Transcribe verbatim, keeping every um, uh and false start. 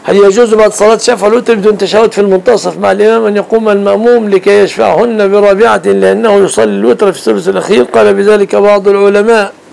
هل يجوز بعد صلاة شفع الوتر بدون تشهد في المنتصف مع الإمام أن يقوم المأموم لكي يشفعهن برابعة لأنه يصلي الوتر في الثلث الأخير؟ قال بذلك بعض العلماء.